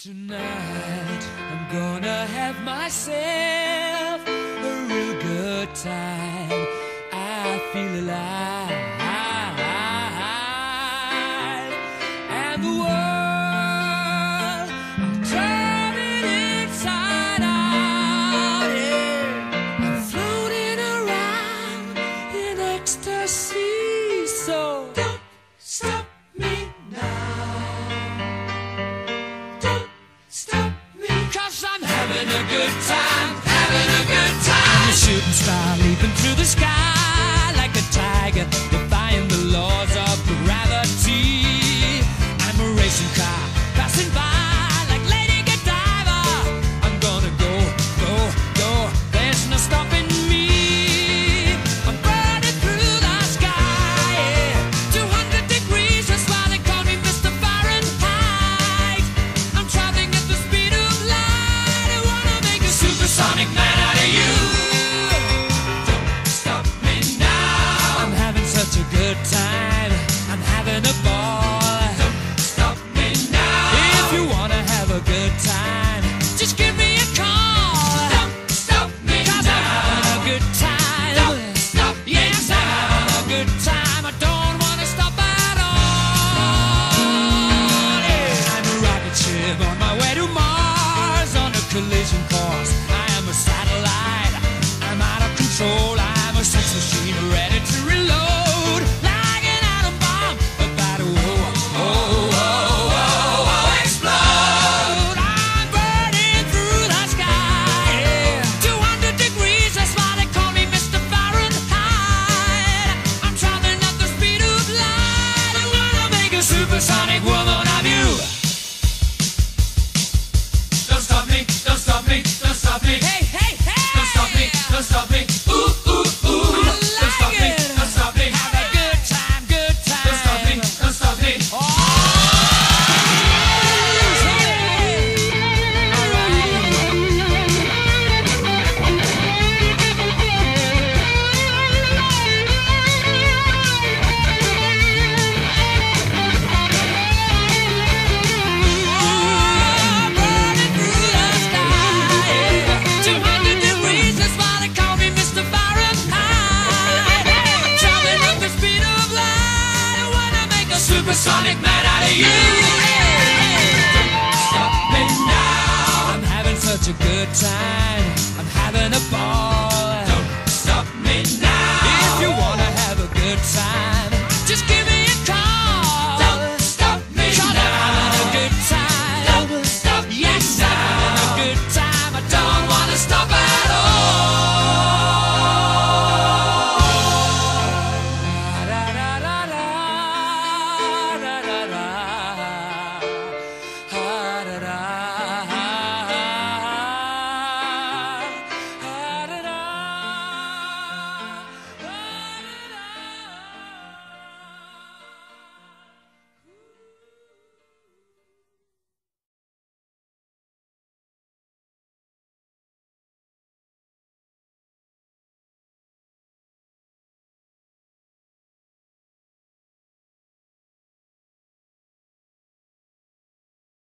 Tonight I'm gonna have myself a real good time. I feel alive, and the world I'm turning inside out. Yeah, I'm floating around in ecstasy. So don't stop me now. I'm having a good time, having a good time. I'm a shooting star leaping